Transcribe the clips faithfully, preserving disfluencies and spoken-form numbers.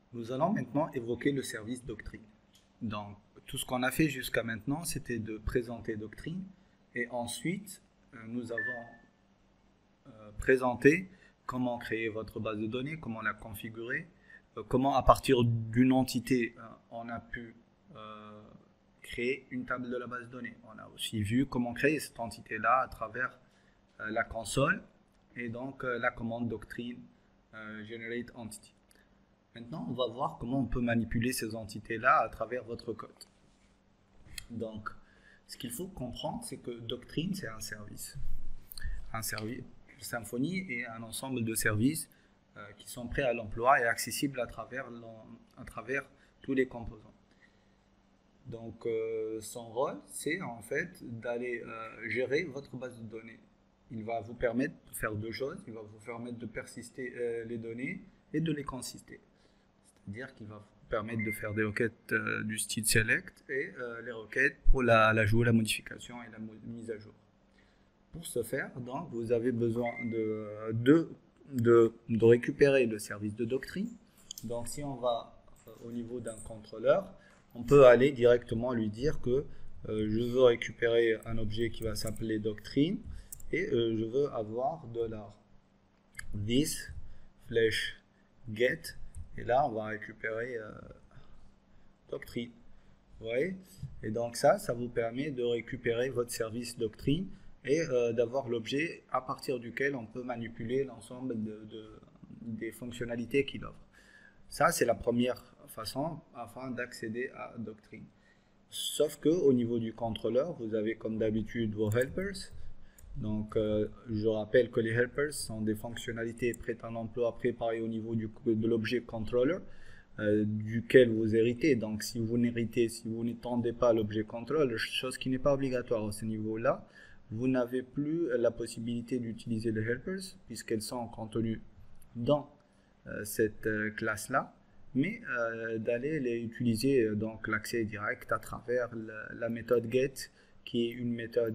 Nous allons maintenant évoquer le service doctrine. Donc, tout ce qu'on a fait jusqu'à maintenant, c'était de présenter doctrine et ensuite, euh, nous avons euh, présenté comment créer votre base de données, comment la configurer, euh, comment à partir d'une entité, euh, on a pu euh, créer une table de la base de données. On a aussi vu comment créer cette entité-là à travers euh, la console et donc euh, la commande doctrine euh, generate entity. Maintenant, on va voir comment on peut manipuler ces entités-là à travers votre code. Donc, ce qu'il faut comprendre, c'est que Doctrine, c'est un service. Un service, Symfony est un ensemble de services euh, qui sont prêts à l'emploi et accessibles à travers, à travers tous les composants. Donc, euh, son rôle, c'est en fait d'aller euh, gérer votre base de données. Il va vous permettre de faire deux choses. Il va vous permettre de persister euh, les données et de les consister. C'est-à-dire qu'il va vous permettre de faire des requêtes euh, du style select et euh, les requêtes pour l'ajout, la, la modification et la mise à jour. Pour ce faire, donc, vous avez besoin de, de, de, de récupérer le service de doctrine. Donc, si on va euh, au niveau d'un contrôleur, on peut aller directement lui dire que euh, je veux récupérer un objet qui va s'appeler doctrine et euh, je veux avoir dollar this flash get. Et là, on va récupérer euh, doctrine. Vous voyez? Et donc ça, ça vous permet de récupérer votre service doctrine et euh, d'avoir l'objet à partir duquel on peut manipuler l'ensemble de, de, des fonctionnalités qu'il offre. Ça, c'est la première façon afin d'accéder à doctrine. Sauf que au niveau du contrôleur, vous avez comme d'habitude vos helpers. Donc, euh, je rappelle que les helpers sont des fonctionnalités prêtes à l'emploi préparées au niveau du, de l'objet controller, euh, duquel vous héritez. Donc, si vous n'héritez, si vous n'étendez pas l'objet controller, chose qui n'est pas obligatoire à ce niveau-là, vous n'avez plus la possibilité d'utiliser les helpers, puisqu'elles sont contenues dans euh, cette euh, classe-là, mais euh, d'aller les utiliser, euh, donc l'accès direct à travers la, la méthode get, qui est une méthode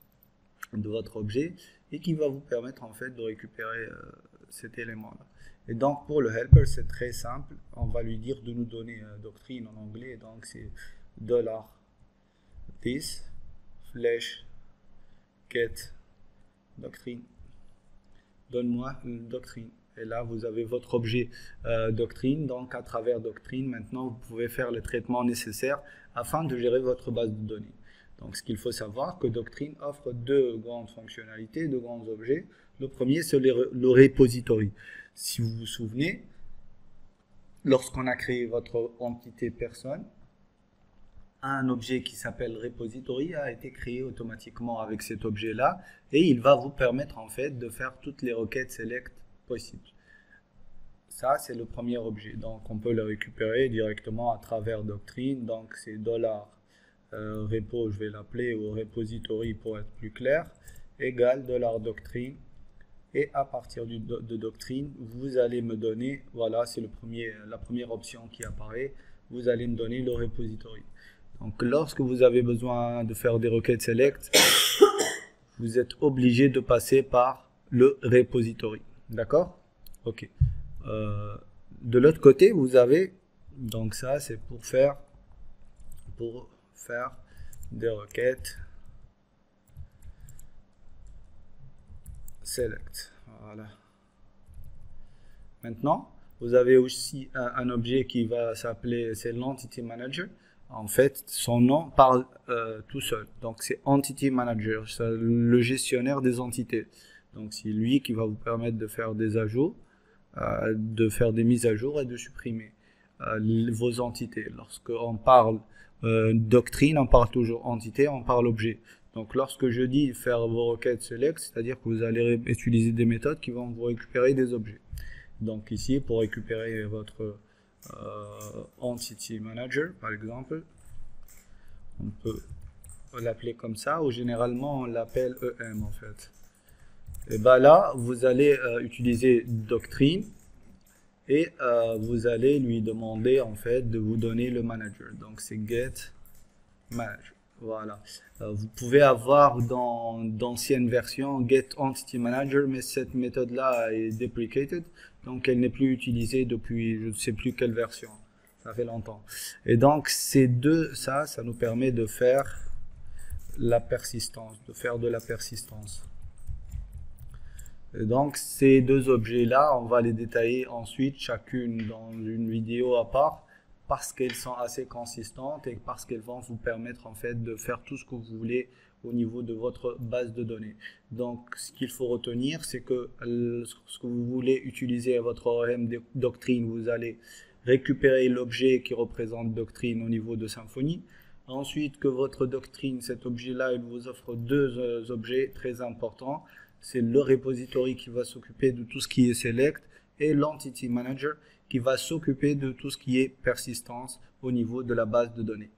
de votre objet et qui va vous permettre en fait de récupérer euh, cet élément là. Et donc pour le helper, c'est très simple, on va lui dire de nous donner euh, doctrine en anglais, donc c'est dollar this flash get doctrine, donne-moi une doctrine. Et là vous avez votre objet euh, doctrine, donc à travers doctrine maintenant vous pouvez faire les traitements nécessaires afin de gérer votre base de données. Donc, ce qu'il faut savoir, que Doctrine offre deux grandes fonctionnalités, deux grands objets. Le premier, c'est le, le repository. Si vous vous souvenez, lorsqu'on a créé votre entité personne, un objet qui s'appelle repository a été créé automatiquement avec cet objet-là et il va vous permettre en fait de faire toutes les requêtes select possibles. Ça, c'est le premier objet. Donc, on peut le récupérer directement à travers Doctrine. Donc, c'est dollar Euh, repo, je vais l'appeler, ou repository pour être plus clair, égale dollar doctrine, et à partir du, de, de doctrine, vous allez me donner, voilà, c'est le premier, la première option qui apparaît, vous allez me donner le repository. Donc lorsque vous avez besoin de faire des requêtes select, vous êtes obligé de passer par le repository, d'accord? Ok. Euh, de l'autre côté, vous avez, donc ça c'est pour faire, pour faire des requêtes select. Voilà. Maintenant, vous avez aussi un, un objet qui va s'appeler, c'est l'entity manager. En fait, son nom parle euh, tout seul. Donc, c'est entity manager, c'est le gestionnaire des entités. Donc, c'est lui qui va vous permettre de faire des ajouts, euh, de faire des mises à jour et de supprimer euh, vos entités. Lorsqu'on parle Euh, doctrine, on parle toujours entité, on parle objet. Donc lorsque je dis faire vos requêtes select, c'est-à-dire que vous allez utiliser des méthodes qui vont vous récupérer des objets. Donc ici, pour récupérer votre euh, entity manager, par exemple, on peut l'appeler comme ça, ou généralement on l'appelle E M en fait. Et bien là, vous allez euh, utiliser doctrine, et euh, vous allez lui demander en fait de vous donner le manager. Donc c'est get manager. Voilà. Euh, vous pouvez avoir dans d'anciennes versions Get Entity Manager, mais cette méthode-là est deprecated, donc elle n'est plus utilisée depuis je ne sais plus quelle version. Ça fait longtemps. Et donc ces deux, ça, ça nous permet de faire la persistance, de faire de la persistance. Et donc ces deux objets-là, on va les détailler ensuite, chacune dans une vidéo à part, parce qu'elles sont assez consistantes et parce qu'elles vont vous permettre en fait de faire tout ce que vous voulez au niveau de votre base de données. Donc ce qu'il faut retenir, c'est que ce que vous voulez utiliser à votre O R M Doctrine, vous allez récupérer l'objet qui représente Doctrine au niveau de Symfony. Ensuite, que votre Doctrine, cet objet-là, il vous offre deux objets très importants. C'est le repository qui va s'occuper de tout ce qui est select et l'entity manager qui va s'occuper de tout ce qui est persistance au niveau de la base de données.